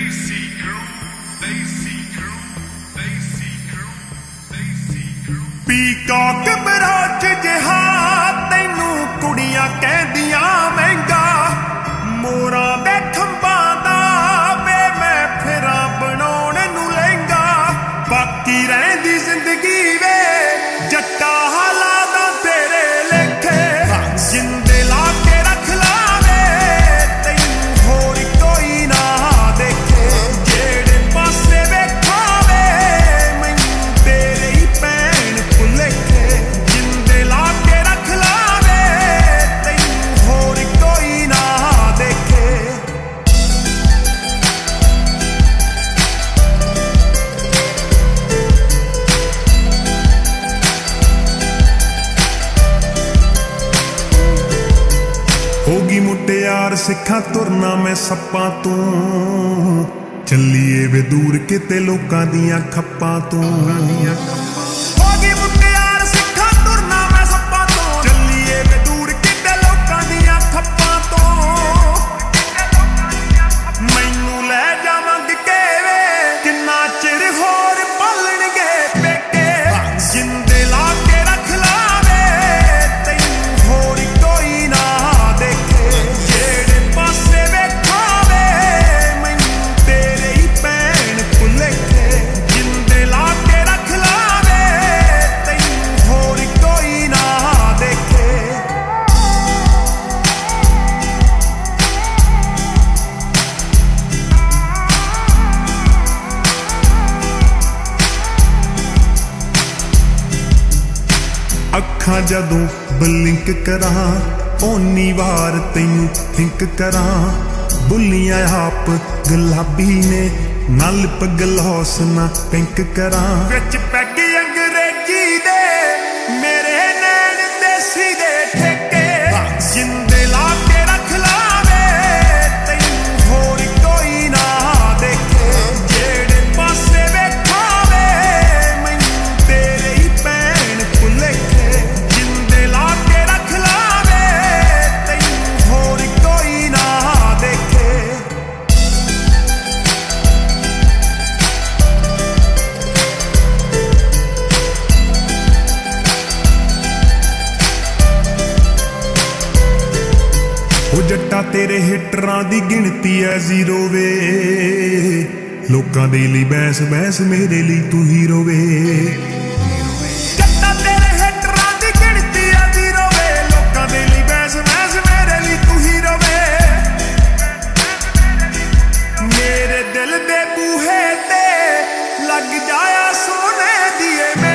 Peacock बरोच जिहा तैनू कुड़ियां कहदियां महंगा मोरा दे खंबां दा वे मैं फिरा बनाउण नू लहंगा बाकी रहिंदी जिंदगी वे जट्टा हाला दा तेरे लेखे जिंदे ला के रख लावे तैनू होर कोई ना देखे जेड़े पासे वेखावे मैनू तेरे ही पैण भुलेखे जिंदे ला के रख लावे तैनू होर कोई ना देखे। होगी मुटियार सिखा तुरना मैं सप्पा तू चलिए वे दूर किते लोकां दियां खप्पां तू होगी मुटियार सिखा तुरना मैं सप्पा तू चलिए वे दूर किते लोकां दियां खप्पां तू मैनू लै जावांगे केवे किन्ना चिर होर पालणगे पेके जिंदे ला के रख लावे तैनू होर कोई ना देखे जेड़े पासे वेखावे मैनू तेरे ही पैण भुलेखे जिंदे ला के रख लावे तैनू होर कोई ना देखे। अखां जदों बलिंक करां ओनी वार तैनू थिंक करां बुलियां आप गुलाबी ने नाल पगलौस ना पिंक करां विच पैग अंग्रेजी दे मेरे नैन देसी दे ठेके जिंदे ला के रख लावे तैनू होर कोई ना देखे जेड़े पासे वेखावे मैनू तेरे ही पैण भुलेखे जिंदे ला के रख लावे तैनू होर कोई ना देखे। ओ जट्टा तेरे हिटरां दी गिणती है जीरो वे लोकां दे लई बैंस बैंस मेरे लई तू हीरो वे जट्टा तेरे हिटरां दी गिणती है जीरो वे लोकां दे लई बैंस बैंस मेरे लई तू हीरो वे मेरे दिल दे बूहे ते लग जाया सोने दिए